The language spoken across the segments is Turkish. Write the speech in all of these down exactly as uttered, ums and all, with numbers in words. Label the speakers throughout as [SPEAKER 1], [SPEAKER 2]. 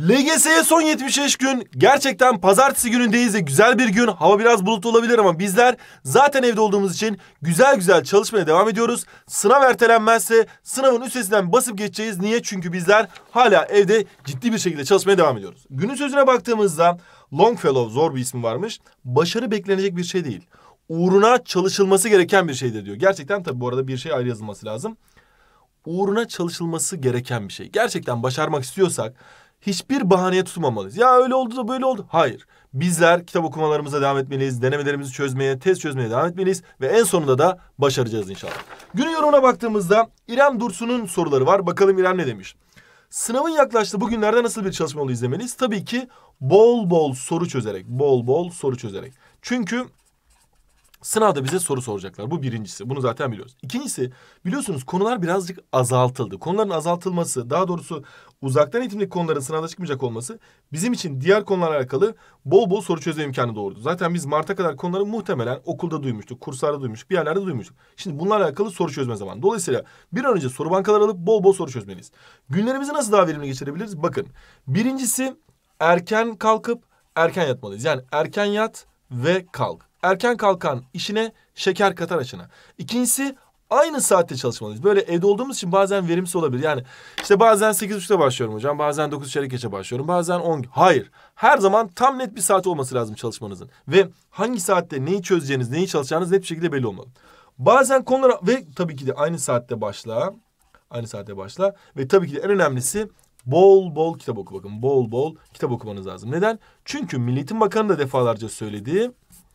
[SPEAKER 1] L G S'ye son yetmiş beş gün. Gerçekten pazartesi günündeyiz ve güzel bir gün. Hava biraz bulutlu olabilir ama bizler zaten evde olduğumuz için güzel güzel çalışmaya devam ediyoruz. Sınav ertelenmezse sınavın üstesinden basıp geçeceğiz. Niye? Çünkü bizler hala evde ciddi bir şekilde çalışmaya devam ediyoruz. Günün sözüne baktığımızda Longfellow, zor bir ismi varmış. Başarı beklenecek bir şey değil. Uğruna çalışılması gereken bir şeydir diyor. Gerçekten tabii bu arada bir şey ayrı yazılması lazım. Uğruna çalışılması gereken bir şey. Gerçekten başarmak istiyorsak hiçbir bahaneye tutmamalıyız. Ya öyle oldu da böyle oldu. Hayır. Bizler kitap okumalarımıza devam etmeliyiz. Denemelerimizi çözmeye, test çözmeye devam etmeliyiz. Ve en sonunda da başaracağız inşallah. Günün yorumuna baktığımızda İrem Dursun'un soruları var. Bakalım İrem ne demiş? Sınavın yaklaştığı bugünlerde nasıl bir çalışma yolu izlemeliyiz? Tabii ki bol bol soru çözerek. Bol bol soru çözerek. Çünkü sınavda bize soru soracaklar. Bu birincisi. Bunu zaten biliyoruz. İkincisi, biliyorsunuz konular birazcık azaltıldı. Konuların azaltılması, daha doğrusu uzaktan eğitimdeki konuların sınavda çıkmayacak olması bizim için diğer konularla alakalı bol bol soru çözme imkanı doğurdu. Zaten biz Mart'a kadar konuları muhtemelen okulda duymuştuk, kurslarda duymuştuk, bir yerlerde duymuştuk. Şimdi bunlarla alakalı soru çözme zamanı. Dolayısıyla bir an önce soru bankaları alıp bol bol soru çözmeliyiz. Günlerimizi nasıl daha verimli geçirebiliriz? Bakın, birincisi erken kalkıp erken yatmalıyız. Yani erken yat ve kalk. Erken kalkan işine şeker katar açına. İkincisi, aynı saatte çalışmalıyız. Böyle evde olduğumuz için bazen verimsiz olabilir. Yani işte bazen sekiz buçukta başlıyorum hocam. Bazen dokuz çeyrek geçe başlıyorum. Bazen on. Hayır. Her zaman tam net bir saat olması lazım çalışmanızın. Ve hangi saatte neyi çözeceğiniz, neyi çalışacağınız net bir şekilde belli olmalı. Bazen konulara ve tabii ki de aynı saatte başla. Aynı saatte başla. Ve tabii ki de en önemlisi bol bol kitap oku. Bakın, bol bol kitap okumanız lazım. Neden? Çünkü Milli Eğitim Bakanı da defalarca söyledi.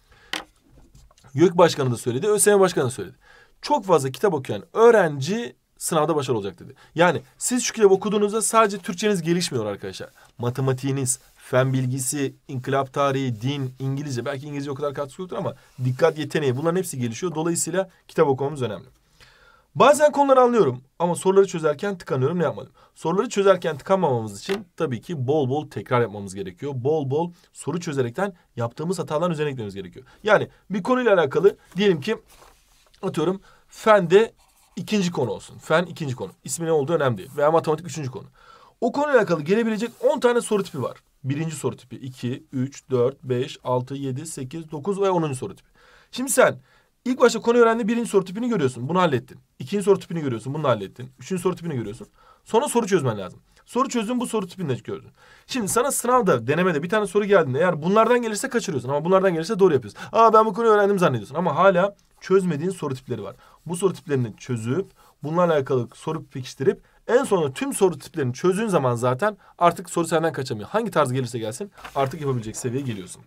[SPEAKER 1] YÖK Başkanı da söyledi, ÖSYM Başkanı da söyledi. Çok fazla kitap okuyan öğrenci sınavda başarılı olacak dedi. Yani siz şu kitap okuduğunuzda sadece Türkçeniz gelişmiyor arkadaşlar. Matematiğiniz, fen bilgisi, inkılap tarihi, din, İngilizce. Belki İngilizce o kadar katkısı yoktur ama dikkat yeteneği, bunların hepsi gelişiyor. Dolayısıyla kitap okumamız önemli. Bazen konuları anlıyorum ama soruları çözerken tıkanıyorum, ne yapmalıyım? Soruları çözerken tıkanmamamız için tabii ki bol bol tekrar yapmamız gerekiyor. Bol bol soru çözerekten yaptığımız hataların üzerine gitmemiz gerekiyor. Yani bir konuyla alakalı diyelim ki atıyorum fende ikinci konu olsun. Fen ikinci konu. İsmi ne olduğu önemli değil. Veya matematik üçüncü konu. O konuyla alakalı gelebilecek on tane soru tipi var. Birinci soru tipi iki, üç, dört, beş, altı, yedi, sekiz, dokuz ve onuncu soru tipi. Şimdi sen İlk başta konu öğrendiğin birinci soru tipini görüyorsun. Bunu hallettin. İkinci soru tipini görüyorsun. Bunu hallettin. Üçüncü soru tipini görüyorsun. Sonra soru çözmen lazım. Soru çözdün, bu soru tipini de gördün. Şimdi sana sınavda, denemede bir tane soru geldiğinde eğer bunlardan gelirse kaçırıyorsun. Ama bunlardan gelirse doğru yapıyorsun. Aa, ben bu konuyu öğrendim zannediyorsun. Ama hala çözmediğin soru tipleri var. Bu soru tiplerini çözüp bunlarla alakalı soru pekiştirip en sonunda tüm soru tiplerini çözdüğün zaman zaten artık soru senden kaçamıyor. Hangi tarz gelirse gelsin artık yapabilecek seviyeye geliyorsun.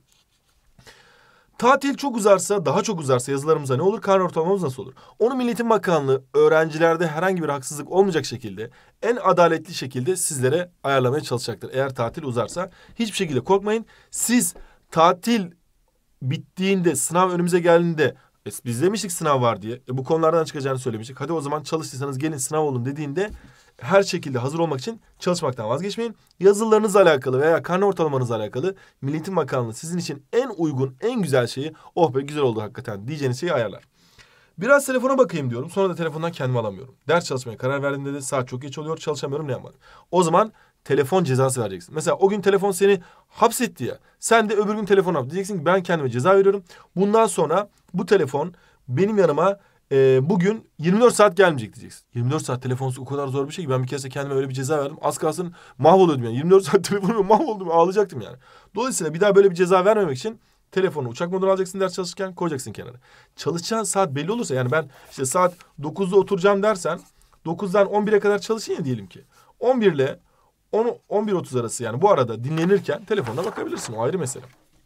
[SPEAKER 1] Tatil çok uzarsa, daha çok uzarsa yazılarımıza ne olur? Karne ortalamamız nasıl olur? Onu Milli Eğitim Bakanlığı öğrencilerde herhangi bir haksızlık olmayacak şekilde, en adaletli şekilde sizlere ayarlamaya çalışacaktır. Eğer tatil uzarsa hiçbir şekilde korkmayın. Siz tatil bittiğinde, sınav önümüze geldiğinde e, biz demiştik sınav var diye. E, bu konulardan çıkacağını söylemiştik. Hadi o zaman çalıştıysanız gelin sınav olun dediğinde her şekilde hazır olmak için çalışmaktan vazgeçmeyin. Yazılarınızla alakalı veya karne ortalamanızla alakalı Milli Eğitim Bakanlığı sizin için en uygun, en güzel şeyi, oh be güzel oldu hakikaten diyeceğiniz şeyi ayarlar. Biraz telefona bakayım diyorum. Sonra da telefondan kendimi alamıyorum. Ders çalışmaya karar verdiğimde de saat çok geç oluyor. Çalışamıyorum, ne yapmadım? O zaman telefon cezası vereceksin. Mesela o gün telefon seni hapsetti ya. Sen de öbür gün telefon hapset. Diyeceksin ki ben kendime ceza veriyorum. Bundan sonra bu telefon benim yanıma e, bugün yirmi dört saat gelmeyecek diyeceksin. yirmi dört saat telefonsuz o kadar zor bir şey ki ben bir kez de kendime öyle bir ceza verdim. Az kalsın mahvoluyordum yani. yirmi dört saat telefonum mahvoldum, ağlayacaktım yani. Dolayısıyla bir daha böyle bir ceza vermemek için telefonu uçak moduna alacaksın, ders çalışırken koyacaksın kenara. Çalışacağın saat belli olursa, yani ben işte saat dokuzda oturacağım dersen dokuzdan on bire kadar çalışın ya diyelim ki. on bir ile on bir otuz arası, yani bu arada dinlenirken telefonuna bakabilirsin, o ayrı mesele.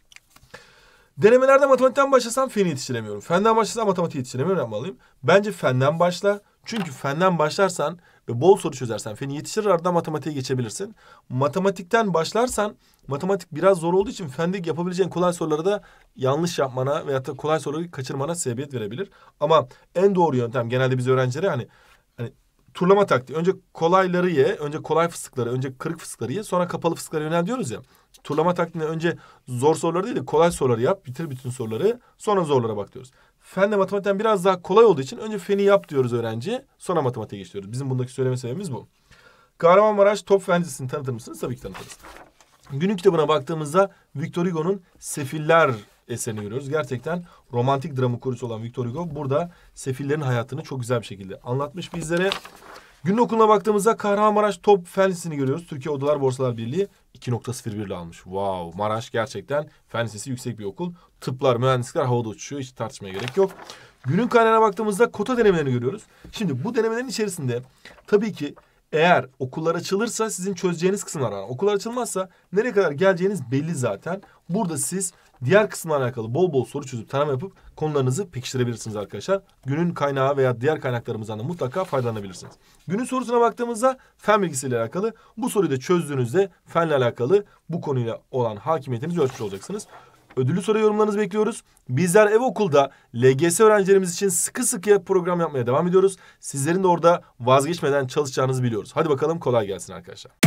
[SPEAKER 1] Denemelerde matematikten başlasam feni yetiştiremiyorum. Fenden başlasam matematiği yetiştiremiyorum, yapmalıyım. Bence fenden başla. Çünkü fenden başlarsan ve bol soru çözersen feni yetiştirir, ardından matematiğe geçebilirsin. Matematikten başlarsan matematik biraz zor olduğu için fende yapabileceğin kolay soruları da yanlış yapmana veyahut da kolay soruları kaçırmana sebebiyet verebilir. Ama en doğru yöntem genelde biz öğrencilere hani hani turlama taktiği. Önce kolayları ye, önce kolay fıstıkları, önce kırık fıstıkları ye, sonra kapalı fıstıklara yönel diyoruz ya. Turlama taktiğinde önce zor soruları değil de kolay soruları yap, bitir bütün soruları, sonra zorlara bak diyoruz. Fen de matematikten biraz daha kolay olduğu için önce feni yap diyoruz öğrenciye, sonra matematiğe geçiyoruz. Bizim bundaki söyleme sebebimiz bu. Kahramanmaraş Top Fen Lisesi'ni tanıtır mısınız? Tabii ki tanıtırız. Günün kitabına baktığımızda Victor Hugo'nun Sefiller eserini görüyoruz. Gerçekten romantik drama kurucusu olan Victor Hugo burada sefillerin hayatını çok güzel bir şekilde anlatmış bizlere. Günün okuluna baktığımızda Kahramanmaraş Top Fen Lisesi'ni görüyoruz. Türkiye Odalar Borsalar Birliği iki nokta sıfır bir ile almış. Wow, Maraş gerçekten fen lisesi yüksek bir okul. Tıplar, mühendislikler havada uçuşuyor. Hiç tartışmaya gerek yok. Günün kaynağına baktığımızda kota denemelerini görüyoruz. Şimdi bu denemelerin içerisinde tabii ki eğer okullar açılırsa sizin çözeceğiniz kısımlar var. Okullar açılmazsa nereye kadar geleceğiniz belli zaten. Burada siz diğer kısımlarla alakalı bol bol soru çözüp tarama yapıp konularınızı pekiştirebilirsiniz arkadaşlar. Günün kaynağı veya diğer kaynaklarımızdan da mutlaka faydalanabilirsiniz. Günün sorusuna baktığımızda fen bilgisiyle alakalı. Bu soruyu da çözdüğünüzde fenle alakalı bu konuyla olan hakimiyetinizi ölçmüş olacaksınız. Ödüllü soru yorumlarınızı bekliyoruz. Bizler Ev Okul'da L G S öğrencilerimiz için sıkı sıkıya program yapmaya devam ediyoruz. Sizlerin de orada vazgeçmeden çalışacağınızı biliyoruz. Hadi bakalım, kolay gelsin arkadaşlar.